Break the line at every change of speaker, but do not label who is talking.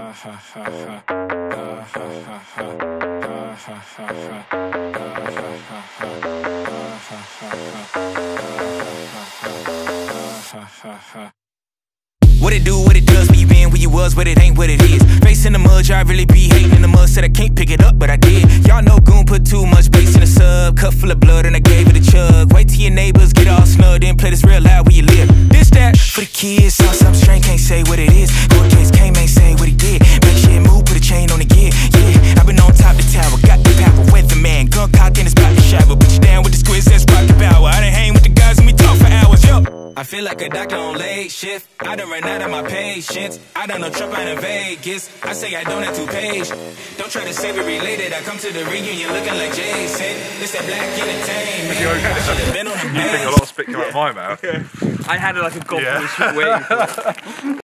What it do, what it does, where you been, where you was, but it ain't what it is. Face in the mud, I really be hating in the mud. Said I can't pick it up, but I did. Y'all know Goon put too much bass in the sub. Cup full of blood and I gave it a chug. Wait till your neighbors get all snug, then play this real loud where you live. This that for the kids, saw something strange, can't say what it is. Court case came, ain't say what he did. Make shit move, put a chain on the gear. Yeah, I've been on top of the tower, got the power. Weatherman, gun cock in his pocket shower. Put you down with the squids, that's rocket power. I done hang with the guys and we talk for hours, yo. I feel like a doctor on late shift. I done ran out of my patience. I done no Trump out in Vegas. I say I don't have to page. Don't try to say we related. I come to the reunion looking like Jason. This that black entertainment. I should have been on the base.
You think a lot of spit came out of my mouth?
I had like a goblin way.